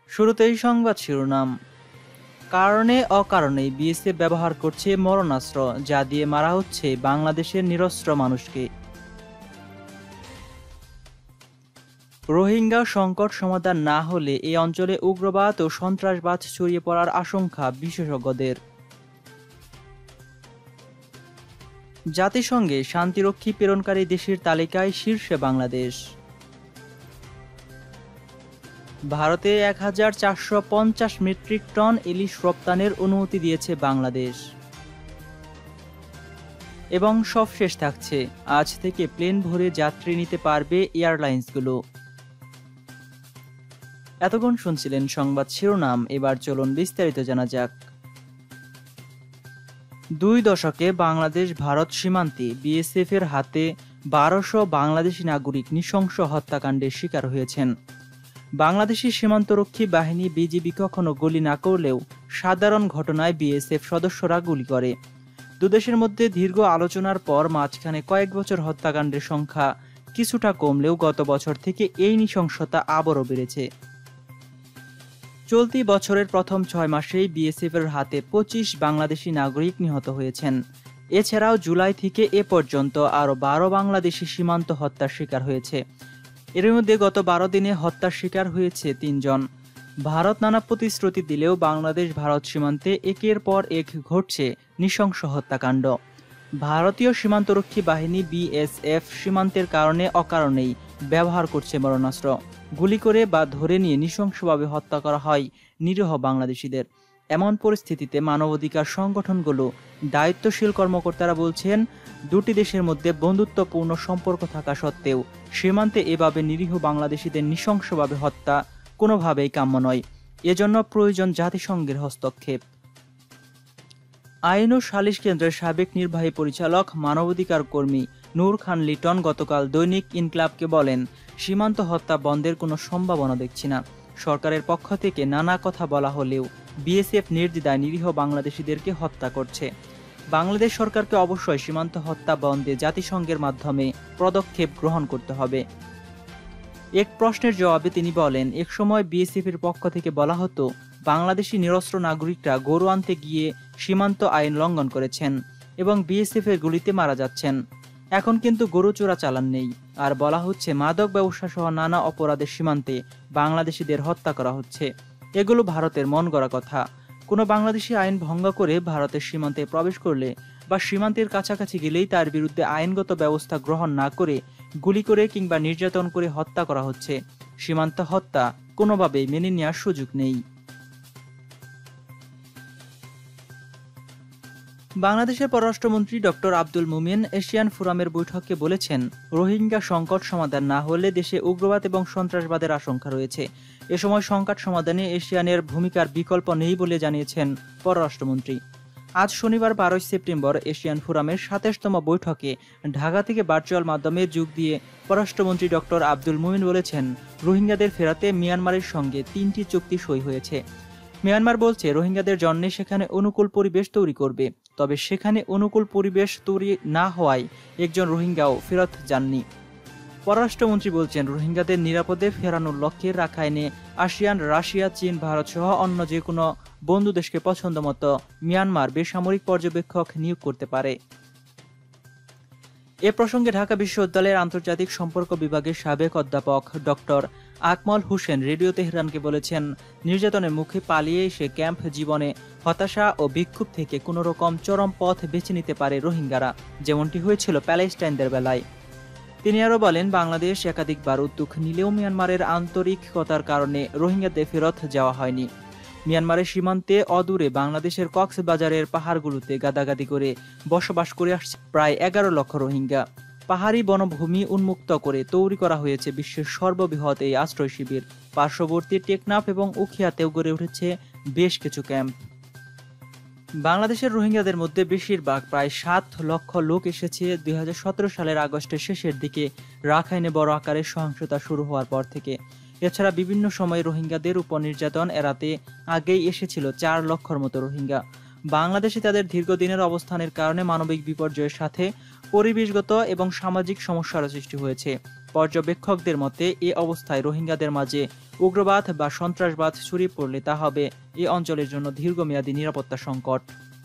শুরুতেই সংবাদ শিরোনাম। কারণে অকারণেই বিএসএফ ব্যবহার করছে মরণাস্ত্র, যা দিয়ে মারা হচ্ছে বাংলাদেশের নিরস্ত্র মানুষকে। রোহিঙ্গা সংকট সমাধান না হলে এই অঞ্চলে উগ্রবাদ ও সন্ত্রাসবাদ ছড়িয়ে পড়ার আশঙ্কা বিশেষজ্ঞদের। জাতিসংঘে শান্তিরক্ষী প্রেরণকারী দেশের তালিকায় শীর্ষে বাংলাদেশ। ভারতে ১,৪৫০ মেট্রিক টন ইলিশ রপ্তানির অনুমতি দিয়েছে বাংলাদেশ। এবং সবশেষ থাকছে, আজ থেকে প্লেন ভরে যাত্রী নিতে পারবে এয়ারলাইন্সগুলো। এতক্ষণ শুনছিলেন সংবাদ শিরোনাম, এবার চলুন বিস্তারিত জানা যাক। ২ দশকে বাংলাদেশ ভারত সীমান্তে বিএসএফ এর হাতে ১২০০ বাংলাদেশি নাগরিক নৃশংস হত্যাকাণ্ডের শিকার হয়েছেন। বাংলাদেশি সীমান্তরক্ষী বাহিনী বিজিবি কখনো গুলি না করলেও সাধারণ ঘটনায় বিএসএফ সদস্যরা গুলি করে। দুদেশের মধ্যে দীর্ঘ আলোচনার পর মাঝখানে কয়েক বছর হত্যাকাণ্ডের সংখ্যা কিছুটা কমলেও গত বছর থেকে এই নৃশংসতা আবারও বেড়েছে। চলতি বছরের প্রথম ৬ মাসেই বিএসএফ এর হাতে ২৫ বাংলাদেশি নাগরিক নিহত হয়েছেন। এছাড়াও জুলাই থেকে এ পর্যন্ত আরও ১২ বাংলাদেশি সীমান্ত হত্যার শিকার হয়েছে। এর মধ্যে গত ১২ দিনে হত্যার শিকার হয়েছে ৩ জন। ভারত নানা প্রতিশ্রুতি দিলেও বাংলাদেশ ভারত সীমান্তে একের পর এক ঘটছে নৃশংস হত্যাকাণ্ড। ভারতীয় সীমান্তরক্ষী বাহিনী বিএসএফ সীমান্তের কারণে অকারণেই ব্যবহার করছে মরণাস্ত্র। গুলি করে বা ধরে নিয়ে নৃশংসভাবে হত্যা করা হয় নিরীহ বাংলাদেশিদের। এমন পরিস্থিতিতে মানবাধিকার সংগঠনগুলো, দায়িত্বশীল কর্মকর্তারা বলছেন, দুটি দেশের মধ্যে বন্ধুত্বপূর্ণ সম্পর্ক থাকা সত্ত্বেও সীমান্তে এভাবে নিরীহ বাংলাদেশিদের নৃশংসভাবে হত্যা কোনোভাবেই কাম্য নয়। এজন্য প্রয়োজন জাতিসংঘের হস্তক্ষেপ। আইন ও সালিশ কেন্দ্রের সাবেক নির্বাহী পরিচালক মানবাধিকার কর্মী নূর খান লিটন গতকাল দৈনিক ইনকিলাবকে বলেন, সীমান্ত হত্যা বন্ধের কোনো সম্ভাবনা দেখছি না। সরকারের পক্ষ থেকে নানা কথা বলা হলেও বিএসএফ নির্দ্বিধায় নিরীহ বাংলাদেশিদেরকে হত্যা করছে। বাংলাদেশ সরকারকে অবশ্যই সীমান্ত হত্যা বন্ধে জাতিসংঘের মাধ্যমে পদক্ষেপ গ্রহণ করতে হবে। এক প্রশ্নের জবাবে তিনি বলেন, একসময় বিএসএফ এর পক্ষ থেকে বলা হতো বাংলাদেশি নিরস্ত্র নাগরিকরা গরু আনতে গিয়ে সীমান্ত আইন লঙ্ঘন করেছেন এবং বিএসএফ এর গুলিতে মারা যাচ্ছেন। এখন কিন্তু গরু চোরা চালান নেই, আর বলা হচ্ছে মাদক ব্যবসা সহ নানা অপরাধের সীমান্তে বাংলাদেশিদের হত্যা করা হচ্ছে। এগুলো ভারতের মন গড়া কথা। কোনো বাংলাদেশি আইন ভঙ্গ করে ভারতের সীমান্তে প্রবেশ করলে বা সীমান্তের কাছাকাছি গেলেই তার বিরুদ্ধে আইনগত ব্যবস্থা গ্রহণ না করে গুলি করে কিংবা নির্যাতন করে হত্যা করা হচ্ছে। সীমান্ত হত্যা কোনোভাবেই মেনে নেওয়ার সুযোগ নেই। বাংলাদেশের পররাষ্ট্রমন্ত্রী ডক্টর আব্দুল মুমিন এশিয়ান ফোরামের বৈঠকে বলেছেন, রোহিঙ্গা সংকট সমাধান না হলে দেশে উগ্রবাদ এবং সন্ত্রাসবাদের আশঙ্কা রয়েছে। এ সময় সংকট সমাধানে এশিয়ানের ভূমিকার বিকল্প নেই বলে জানিয়েছেন পররাষ্ট্রমন্ত্রী। আজ শনিবার ১২ সেপ্টেম্বর এশিয়ান ফোরামের ২৭তম বৈঠকে ঢাকা থেকে ভার্চুয়াল মাধ্যমে যোগ দিয়ে পররাষ্ট্রমন্ত্রী ডক্টর আব্দুল মুমিন বলেছেন, রোহিঙ্গাদের ফেরাতে মিয়ানমারের সঙ্গে ৩টি চুক্তি সই হয়েছে। মিয়ানমার বলছে রোহিঙ্গাদের জন্য সেখানে অনুকূল পরিবেশ তৈরি করবে, তবে সেখানে অনুকূল পরিবেশ তৈরি না হওয়ায় একজন রোহিঙ্গাও ফেরত যাননি। পররাষ্ট্রমন্ত্রী বলছেন, রোহিঙ্গাদের নিরাপদে ফেরানোর লক্ষ্যে রাখাইনে আসিয়ান, রাশিয়া, চীন, ভারত সহ অন্য যে কোনো বন্ধু দেশকে পছন্দ মতো মিয়ানমার বেসামরিক পর্যবেক্ষক নিয়োগ করতে পারে। এ প্রসঙ্গে ঢাকা বিশ্ববিদ্যালয়ের আন্তর্জাতিক সম্পর্ক বিভাগের সাবেক অধ্যাপক ডক্টর আকমল হোসেন রেডিও তেহরানকে বলেছেন, নির্যাতনের মুখে পালিয়ে এসে ক্যাম্প জীবনে হতাশা ও বিক্ষোভ থেকে কোনো রকম চরম পথ বেছে নিতে পারে রোহিঙ্গারা, যেমনটি হয়েছিল প্যালেস্টাইনদের বেলায়। তিনি আরও বলেন, বাংলাদেশ একাধিকবার উদ্যোগ নিলেও মিয়ানমারের আন্তরিকতার কারণে রোহিঙ্গাদের ফেরত যাওয়া হয়নি। মিয়ানমারের সীমান্তে অদূরে বাংলাদেশের কক্সবাজারের পাহাড়গুলোতে গাদাগাদি করে বসবাস করে আসছে প্রায় ১১ লক্ষ রোহিঙ্গা। পাহাড়ি বনভূমি উন্মুক্ত করে তৈরি করা হয়েছে বিশ্বের সর্ববৃহৎ এই আশ্রয় শিবির। পার্শ্ববর্তী টেকনাফ এবং উখিয়াতেও গড়ে উঠেছে বেশ কিছু ক্যাম্প। বাংলাদেশের রোহিঙ্গাদের মধ্যে বেশিরভাগ, প্রায় ৭ লক্ষ লোক এসেছে ২০১৭ সালের আগস্টের শেষের দিকে রাখাইনে বড় আকারের সহিংসতা শুরু হওয়ার পর থেকে। এছাড়া বিভিন্ন সময় রোহিঙ্গাদের উপর নির্যাতন এড়াতে আগেই এসেছিল ৪ লক্ষর মতো রোহিঙ্গা। বাংলাদেশে তাদের দীর্ঘদিনের অবস্থানের কারণে মানবিক বিপর্যয়ের সাথে পরিবেশগত এবং সামাজিক সমস্যার সৃষ্টি হয়েছে। পর্যবেক্ষকদের মতে এ অবস্থায় রোহিঙ্গাদের মাঝে উগ্রবাদ বা সন্ত্রাসবাদ ছড়িয়ে পড়লে তা হবে এ অঞ্চলের জন্য দীর্ঘমেয়াদী নিরাপত্তা সংকট।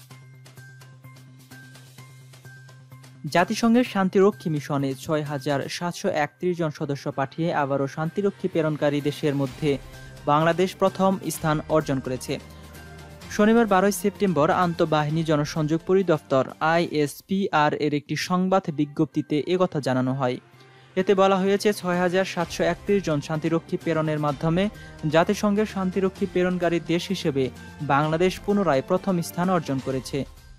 জাতিসংঘের শান্তিরক্ষী মিশনে ৬,৭৩১ জন সদস্য পাঠিয়ে আবারও শান্তিরক্ষী প্রেরণকারী দেশের মধ্যে বাংলাদেশ প্রথম স্থান অর্জন করেছে। শনিবার ১২ সেপ্টেম্বর আন্তঃবাহিনী জনসংযোগ পরিদপ্তর ISPR এর একটি সংবাদ বিজ্ঞপ্তিতে একথা জানানো হয়। এতে বলা হয়েছে ৬,৭৩১ জন শান্তিরক্ষী প্রেরণের মাধ্যমে জাতিসংঘের শান্তিরক্ষী প্রেরণকারী দেশ হিসেবে বাংলাদেশ পুনরায় প্রথম স্থান অর্জন করেছে।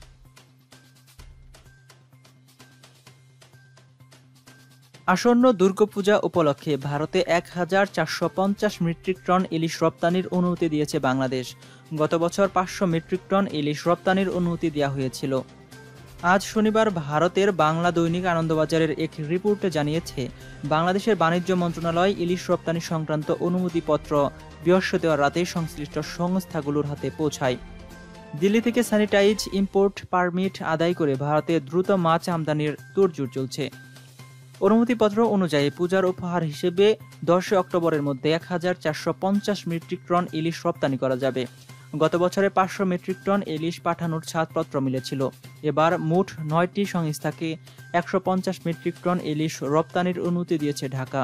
আসন্ন দুর্গাপূজা উপলক্ষে ভারতে ১,৪৫০ মেট্রিক টন ইলিশ রপ্তানির অনুমতি দিয়েছে বাংলাদেশ। গত বছর ৫০০ মেট্রিক টন ইলিশ রপ্তানির অনুমতি দেওয়া হয়েছিল। আজ শনিবার ভারতের বাংলা দৈনিক আনন্দবাজারের এক রিপোর্টে জানিয়েছে, বাংলাদেশের বাণিজ্য মন্ত্রণালয় ইলিশ রপ্তানি সংক্রান্ত অনুমতিপত্র বৃহস্পতিবার রাতে সংশ্লিষ্ট সংস্থাগুলোর হাতে পৌঁছায়। দিল্লি থেকে স্যানিটাইজ ইম্পোর্ট পারমিট আদায় করে ভারতে দ্রুত মাছ আমদানির তোড়জোড় চলছে। অনুমতিপত্র অনুযায়ী পূজার উপহার হিসেবে ১০ অক্টোবরের মধ্যে ১,৪৫০ মেট্রিক টন ইলিশ রপ্তানি করা যাবে। গত বছরে ৫০০ মেট্রিক টন ইলিশ পাঠানোর ছাড়পত্র মিলেছিল। এবার মোট ৯টি সংস্থাকে ১৫০ মেট্রিক টন ইলিশ রপ্তানির অনুমতি দিয়েছে ঢাকা।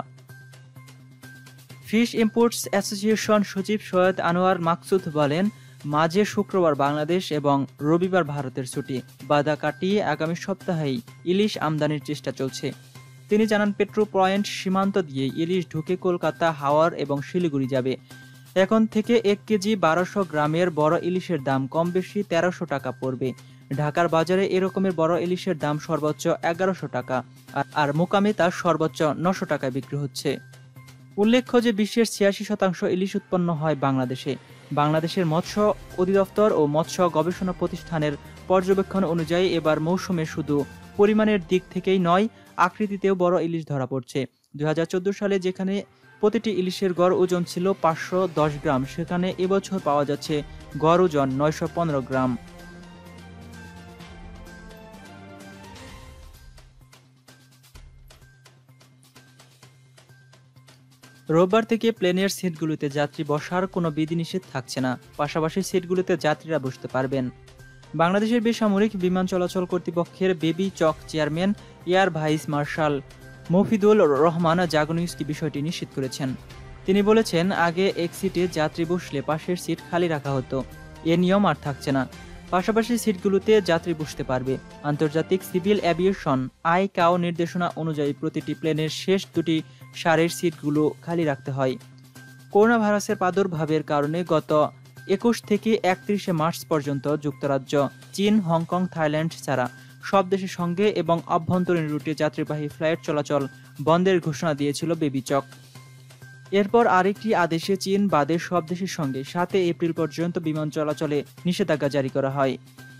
ফিশ ইম্পোর্টস অ্যাসোসিয়েশন সচিব সৈয়দ আনোয়ার মাকসুদ বলেন, মাঝে শুক্রবার বাংলাদেশ এবং রবিবার ভারতের ছুটি, বাধা কাটিয়ে আগামী সপ্তাহেই ইলিশ আমদানির চেষ্টা চলছে। তিনি জানান, পেট্রো পয়েন্ট সীমান্ত দিয়ে ইলিশ ঢুকে কলকাতা, হাওড় এবং শিলিগুড়ি যাবে। এখন থেকে ১ কেজি ১২০০ গ্রামের বড় ইলিশের দাম কম বেশি ১৩০০ টাকা পড়বে। ঢাকার বাজারে এরকমের বড় ইলিশের দাম সর্বোচ্চ ১১০০ টাকা, আর মোকামে তা সর্বোচ্চ ৯০০ টাকায় বিক্রি হচ্ছে। উল্লেখ্য যে বিশ্বের ৮৬% ইলিশ উৎপন্ন হয় বাংলাদেশে। বাংলাদেশের মৎস্য অধিদপ্তর ও মৎস্য গবেষণা প্রতিষ্ঠানের পর্যবেক্ষণ অনুযায়ী এবার মৌসুমে শুধু পরিমাণের দিক থেকেই নয়, আকৃতিতেও বড় ইলিশ ধরা পড়ছে। ২০১৪ সালে যেখানে প্রতিটি ইলিশের গড় ওজন ছিল ৫১০ গ্রাম, সেখানে এবছর পাওয়া যাচ্ছে গড় ওজন ৯১৫ গ্রাম। রোববার থেকে প্লেনের সিটগুলোতে যাত্রী বসার কোনো বিধিনিষেধ থাকছে না, পাশাপাশি সিটগুলোতে যাত্রীরা বসতে পারবেন। বাংলাদেশের বেসামরিক বিমান চলাচল কর্তৃপক্ষের বেবি চক chairman air vice marshal Mafidul Rahman জাগো নিউজকে বিষয়টি নিশ্চিত করেছেন। তিনি বলেছেন, আগে এক সিটে যাত্রী বসলে পাশের সিট খালি রাখা হতো, এ নিয়ম আর থাকছে না। পাশাপাশি সিটগুলোতে যাত্রী বসতে পারবে। আন্তর্জাতিক সিভিল অ্যাভিয়েশন আইকাও নির্দেশনা অনুযায়ী প্রতিটি প্লেনের শেষ দুটি সারির সিটগুলো খালি রাখতে হয়। করোনা ভাইরাসের প্রাদুর্ভাবের কারণে গত ২১ থেকে ৩১ মার্চ পর্যন্ত যুক্তরাজ্য, চীন, হংকং, থাইল্যান্ড ছাড়া সব দেশের সঙ্গে এবং অভ্যন্তরীণ রুটে যাত্রীবাহী ফ্লাইট চলাচল বন্ধের ঘোষণা দিয়েছিল বেবি চক। এরপর আরেকটি আদেশে চীন বাদে সব দেশের সঙ্গে ৭ এপ্রিল পর্যন্ত বিমান চলাচলে নিষেধাজ্ঞা জারি করা হয়।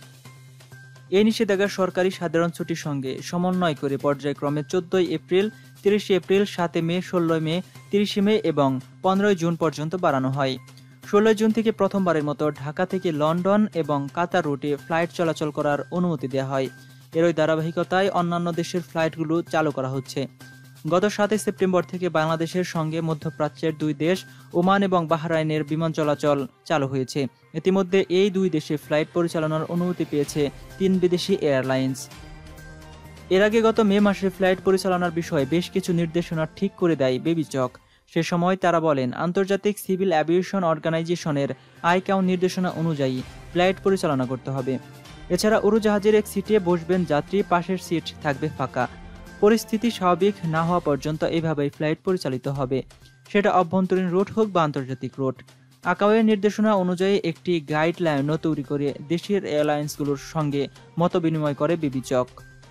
এই নিষেধাজ্ঞা সরকারি সাধারণ ছুটির সঙ্গে সমন্বয় করে পর্যায়ক্রমে ১৪ এপ্রিল, ৩০ এপ্রিল, ৭ মে, ১৬ মে, ৩০ মে এবং ১৫ জুন পর্যন্ত বাড়ানো হয়। ১৬ জুন থেকে প্রথমবারের মতো ঢাকা থেকে লন্ডন এবং কাতার রুটে ফ্লাইট চলাচল করার অনুমতি দেওয়া হয়। এরই ধারাবাহিকতায় অন্যান্য দেশের ফ্লাইটগুলো চালু করা হচ্ছে। গত ৭ সেপ্টেম্বর থেকে বাংলাদেশের সঙ্গে মধ্যপ্রাচ্যের দুই দেশ ওমান এবং বাহরাইনের বিমান চলাচল চালু হয়েছে। ইতিমধ্যে এই দুই দেশে ফ্লাইট পরিচালনার অনুমতি পেয়েছে ৩ বিদেশি এয়ারলাইন্স। এর আগে গত মে মাসে ফ্লাইট পরিচালনার বিষয়ে বেশ কিছু নির্দেশনা ঠিক করে দেয় বেবি চক। সে সময় তারা বলেন, আন্তর্জাতিক সিভিল অ্যাভিয়েশন অর্গানাইজেশনের আইকাও নির্দেশনা অনুযায়ী ফ্লাইট পরিচালনা করতে হবে। এছাড়া উড়োজাহাজের এক সিটে বসবেন যাত্রী, পাশের সিট থাকবে ফাঁকা। পরিস্থিতি স্বাভাবিক না হওয়া পর্যন্ত এভাবেই ফ্লাইট পরিচালিত হবে, সেটা অভ্যন্তরীণ রুট হোক বা আন্তর্জাতিক রুট। আইকাওয়ের নির্দেশনা অনুযায়ী একটি গাইডলাইনও তৈরি করে দেশের এয়ারলাইন্সগুলোর সঙ্গে মতবিনিময় করে বেবি চক।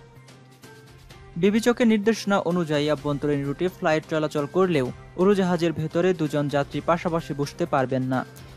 বেবি চকের নির্দেশনা অনুযায়ী অভ্যন্তরীণ রুটে ফ্লাইট চলাচল করলেও উড়োজাহাজের ভেতরে দুজন যাত্রী পাশাপাশি বসতে পারবেন না।